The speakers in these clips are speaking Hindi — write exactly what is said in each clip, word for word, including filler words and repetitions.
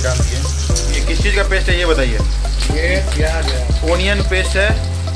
ये डाल दिए। ये किस चीज़ का पेस्ट है ये बताइए? ये प्याज है, ओनियन पेस्ट है।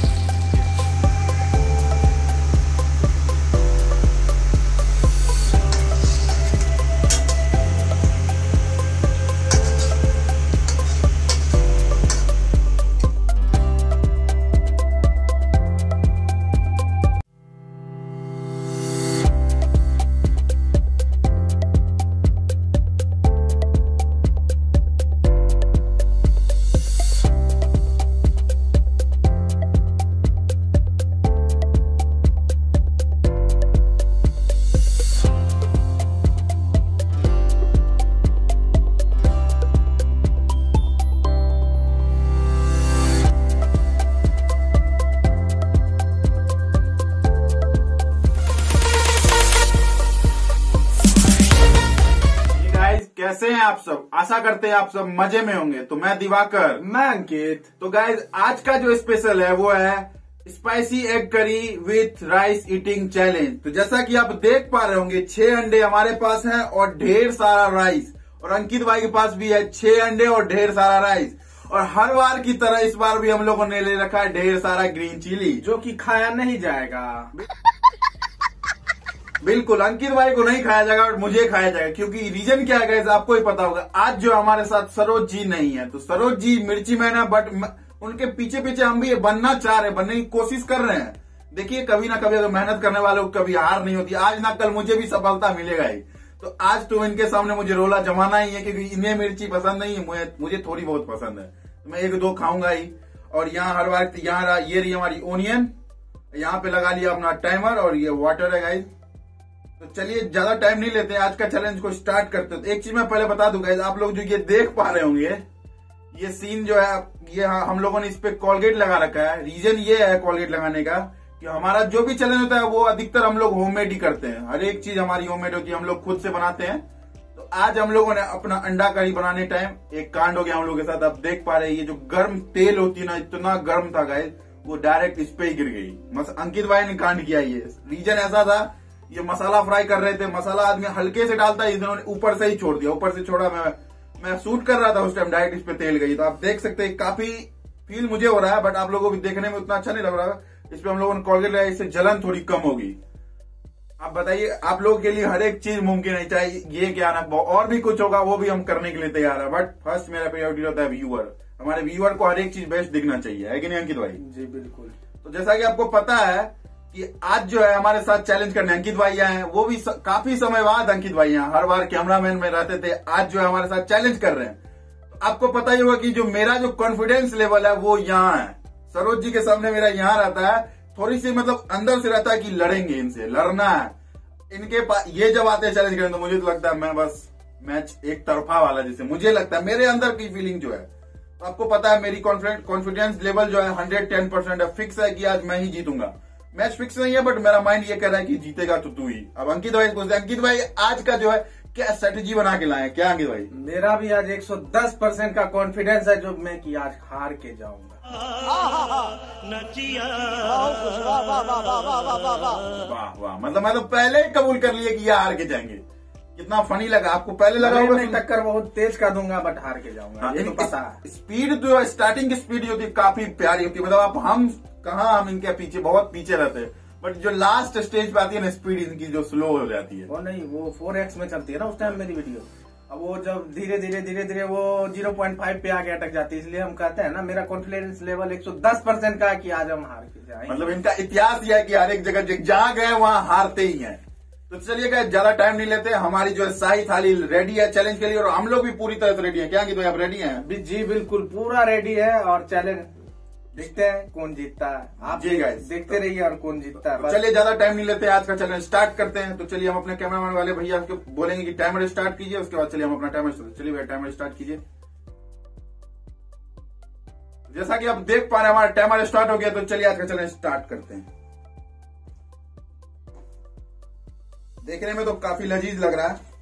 कैसे हैं आप सब? आशा करते हैं आप सब मजे में होंगे। तो मैं दिवाकर, मैं अंकित। तो गाइज आज का जो स्पेशल है वो है spicy egg curry with rice eating challenge. तो जैसा कि आप देख पा रहे होंगे, छह अंडे हमारे पास हैं और ढेर सारा राइस, और अंकित भाई के पास भी है छह अंडे और ढेर सारा राइस। और हर बार की तरह इस बार भी हम लोगों ने ले रखा है ढेर सारा ग्रीन चिली, जो कि खाया नहीं जाएगा। बिल्कुल, अंकित भाई को नहीं खाया जाएगा और मुझे खाया जाएगा, क्योंकि रीजन क्या है गाइस आपको ही पता होगा। आज जो हमारे साथ सरोज जी नहीं है, तो सरोज जी मिर्ची मैन है, बट उनके पीछे पीछे हम भी बनना चाह रहे हैं, बनने की कोशिश कर रहे हैं। देखिए, कभी ना कभी अगर मेहनत करने वाले को कभी हार नहीं होती। आज ना कल मुझे भी सफलता मिलेगा ही। तो आज तो इनके सामने मुझे रोला जमाना ही है, क्योंकि इन्हें मिर्ची पसंद नहीं है, मुझे थोड़ी बहुत पसंद है, तो मैं एक दो खाऊंगा ही। और यहाँ हर बार यहाँ ये रही हमारी ओनियन, यहाँ पे लगा लिया अपना टाइमर, और ये वाटर है गाइस। तो चलिए ज्यादा टाइम नहीं लेते हैं, आज का चैलेंज को स्टार्ट करते हैं। तो एक चीज मैं पहले बता दूं गाइस, आप लोग जो ये देख पा रहे होंगे, ये सीन जो है, ये हम लोगों ने इस पे कॉलगेट लगा रखा है। रीजन ये है कॉलगेट लगाने का कि हमारा जो भी चैलेंज होता है वो अधिकतर हम लोग होममेड ही करते हैं। हर एक चीज हमारी होममेड होती है, हम लोग खुद से बनाते हैं। तो आज हम लोगों ने अपना अंडा करी बनाने टाइम एक कांड हो गया हम लोगों के साथ। आप देख पा रहे हैं, ये जो गर्म तेल होती है ना, इतना गर्म था गाइस, वो डायरेक्ट इस पे ही गिर गई। अंकित भाई ने कांड किया। ये रीजन ऐसा था, ये मसाला फ्राई कर रहे थे, मसाला आदमी हल्के से डालता है, इन्होंने ऊपर से ही छोड़ दिया। ऊपर से छोड़ा, मैं मैं शूट कर रहा था उस टाइम, डायरेक्ट इस पे तेल गई। तो आप देख सकते हैं, काफी फील मुझे हो रहा है, बट आप लोगों को भी देखने में उतना अच्छा नहीं लग रहा है। इस पे हम लोगों ने कॉलगेट लगाया, इससे जलन थोड़ी कम होगी। आप बताइए, आप लोगों के लिए हर एक चीज मुमकिन है, चाहे ये क्या ना और भी कुछ होगा वो भी हम करने के लिए तैयार है। बट फर्स्ट मेरा प्रायोरिटी होता है व्यूअर। हमारे व्यूअर को हर एक चीज बेस्ट दिखना चाहिए, है कि नहीं अंकित भाई? जी बिल्कुल। तो जैसा कि आपको पता है कि आज जो है हमारे साथ चैलेंज करने अंकित भाई आए हैं, वो भी स, काफी समय बाद अंकित भाई यहाँ, हर बार कैमरामैन में रहते थे, आज जो है हमारे साथ चैलेंज कर रहे हैं। तो आपको पता ही होगा कि जो मेरा जो कॉन्फिडेंस लेवल है वो यहाँ है। सरोज जी के सामने मेरा यहाँ रहता है, थोड़ी सी मतलब अंदर से रहता है कि लड़ेंगे, इनसे लड़ना है। इनके पास ये जब आते हैं चैलेंज करने, तो मुझे तो लगता है मैं बस मैच एक तरफा वाला, जैसे मुझे लगता है, मेरे अंदर की फीलिंग जो है। तो आपको पता है मेरी कॉन्फिडेंस लेवल जो है हंड्रेड टेन परसेंट है, फिक्स है कि आज मैं ही जीतूंगा। मैच फिक्स नहीं है, बट मेरा माइंड ये कह रहा है कि जीतेगा तो तू ही। अब अंकित भाई पूछते हैं, अंकित भाई आज का जो है क्या स्ट्रेटेजी बना के लाए, क्या अंकित भाई? मेरा भी आज एक सौ दस परसेंट का कॉन्फिडेंस है, जो मैं कि आज हार के जाऊंगा। वाह वाह, मतलब मैं तो पहले ही कबूल कर लिया कि ये हार के जाएंगे। कितना फनी लगा आपको? पहले लगा होगा मैं टक्कर बहुत तेज कर दूंगा, बट हार के जाऊंगा। ये तो पता है। स्पीड जो स्टार्टिंग की स्पीड जो होती है काफी प्यारी होती है, मतलब आप हम कहाँ हम इनके पीछे बहुत पीछे रहते हैं, बट जो लास्ट स्टेज पे आती है ना, स्पीड इनकी जो स्लो हो जाती है। वो नहीं, वो फोर एक्स में चलती है ना उस टाइम मेरी वीडियो। अब वो जब धीरे धीरे धीरे धीरे वो जीरो पॉइंट फाइव पे आगे अटक जाती है। इसलिए हम कहते हैं ना, मेरा कॉन्फिडेंस लेवल एक सौ दस परसेंट का है कि आज हम हार के जाएंगे। मतलब इनका इतिहास यह है कि हर एक जगह जहां गए वहां हारते ही हैं। तो चलिए गाइस, ज्यादा टाइम नहीं लेते, हमारी जो है शाही थाली रेडी है चैलेंज के लिए, और हम लोग भी पूरी तरह से रेडी है। क्या कि तो आप रेडी हैं? जी बिल्कुल, पूरा रेडी है। और चैलेंज देखते हैं कौन जीतता है। आप जी गाइस देखते रहिए और कौन जीतता है। तो चलिए ज्यादा टाइम नहीं लेते, आज का चैलेंज स्टार्ट करते हैं। तो चलिए हम अपने कैमरामैन वाले भैया को बोलेंगे कि टाइमर स्टार्ट कीजिए, उसके बाद चलिए हम अपना टाइमर चलिए भैया टाइमर स्टार्ट कीजिए। जैसा कि आप देख पा रहे हैं, हमारा टाइमर स्टार्ट हो गया। तो चलिए आज का चैलेंज स्टार्ट करते हैं। देखने में तो काफी लजीज लग रहा है।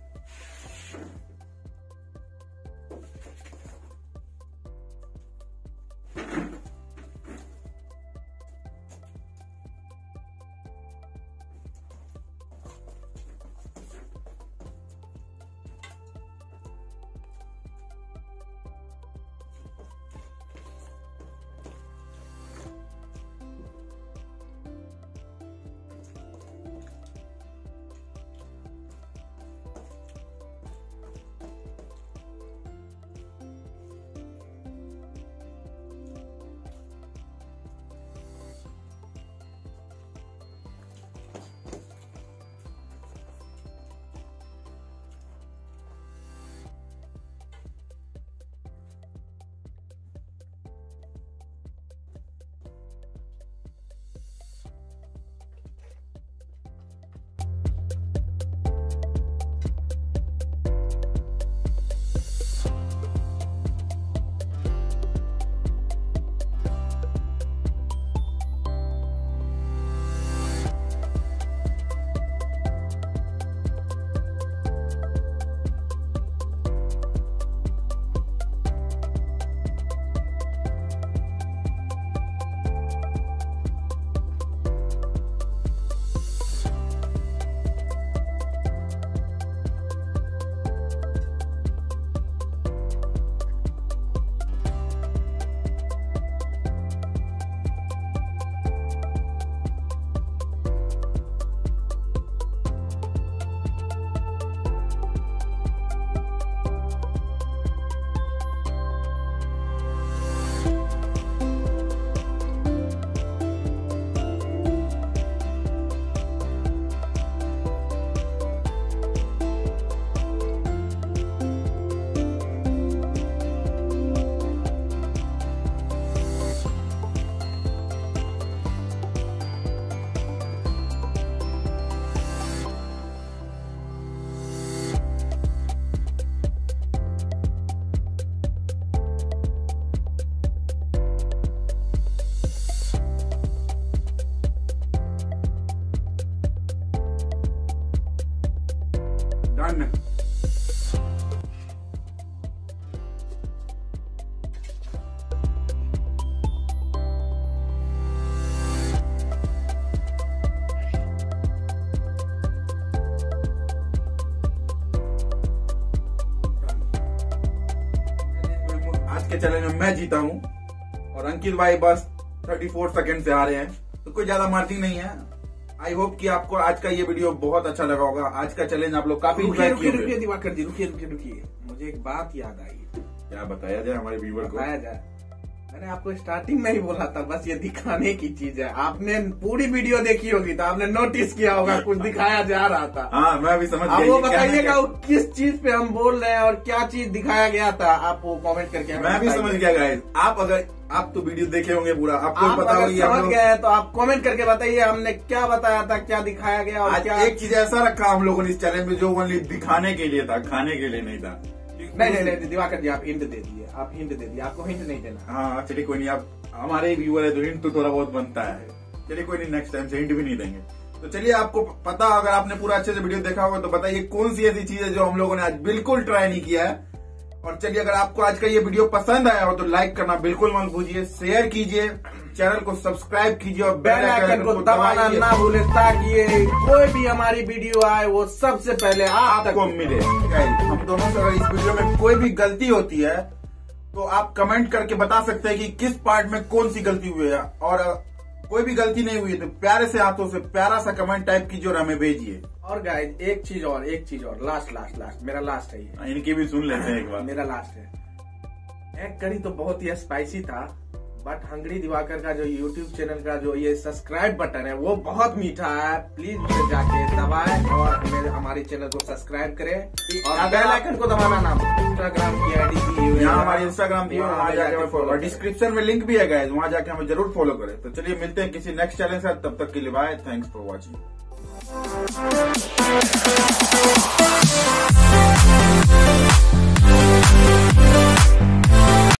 के चैलेंज में मैं जीता हूँ और अंकित भाई बस चौंतीस सेकंड से आ रहे हैं, तो कोई ज्यादा मार्जिन नहीं है। आई होप कि आपको आज का ये वीडियो बहुत अच्छा लगा होगा। आज का चैलेंज आप लोग काफी रुकिए रुकिए रुकिए दिवाकर जी, रुकिए रुकिए रुकिए, मुझे एक बात याद आई। क्या बताया जाए हमारे व्यूवर को? बताया जाए, मैंने आपको स्टार्टिंग में ही बोला था, बस ये दिखाने की चीज है। आपने पूरी वीडियो देखी होगी तो आपने नोटिस किया होगा कुछ दिखाया जा रहा था। हाँ, मैं भी समझ गया। अब वो बताइएगा किस चीज पे हम बोल रहे हैं और क्या चीज दिखाया गया था, आप वो कॉमेंट करके। मैं भी समझ गया गाइस। आप अगर आप तो वीडियो देखे होंगे पूरा, आपको आप पता होगा। समझ गए हैं तो आप कमेंट करके बताइए हमने क्या बताया था, क्या दिखाया गया। और क्या एक चीज ऐसा रखा हम लोगों ने इस चैनल में जो ओनली दिखाने के लिए था, खाने के लिए नहीं था। नहीं नहीं नहीं दिवाकर जी, आप हिंट दे दिए, आप हिंट दे दिए, आपको हिंट नहीं देना। हाँ चलिए कोई नहीं, आप हमारे व्यूअर है तो हिंट तो थोड़ा बहुत बनता है। चलिए कोई नहीं, नेक्स्ट टाइम से हिंट भी नहीं देंगे। तो चलिए, आपको पता, अगर आपने पूरा अच्छे से वीडियो देखा होगा तो बताइए कौन सी ऐसी चीज है जो हम लोगों ने आज बिल्कुल ट्राई नहीं किया है। और चलिए, अगर आपको आज का ये वीडियो पसंद आया हो तो लाइक करना बिल्कुल मत भूलिए, शेयर कीजिए, चैनल को सब्सक्राइब कीजिए और बेल आइकन को दबाना ना भूले, ताकि कोई भी हमारी वीडियो आए वो सबसे पहले आपको मिले। हम दोनों से अगर इस वीडियो में कोई भी गलती होती है तो आप कमेंट करके बता सकते हैं कि किस पार्ट में कौन सी गलती हुई है, और कोई भी गलती नहीं हुई तो प्यारे से हाथों से प्यारा सा कमेंट टाइप कीजिए और हमें भेजिए। और गाइस एक चीज और एक चीज और लास्ट लास्ट लास्ट मेरा लास्ट है ये, इनकी भी सुन लेते हैं एक बार। मेरा लास्ट है। एग करी तो बहुत ही स्पाइसी था, बट हंगरी दिवाकर का जो यूट्यूब चैनल का जो ये सब्सक्राइब बटन है वो बहुत मीठा है। प्लीज उसे जाके दबाएं और मेरे हमारे चैनल को सब्सक्राइब करें और बेल आइकन को दबाना ना। इंस्टाग्राम की आईडी दी हुई है, यहाँ हमारी इंस्टाग्राम दी हुई है, वहाँ जाके फॉलो और डिस्क्रिप्शन में लिंक भी है गाइस, वहाँ जाके हमें जरूर फॉलो करें। तो चलिए मिलते हैं किसी नेक्स्ट चैनल से, तब तक के लिए बाय, थैंक्स फॉर वॉचिंग।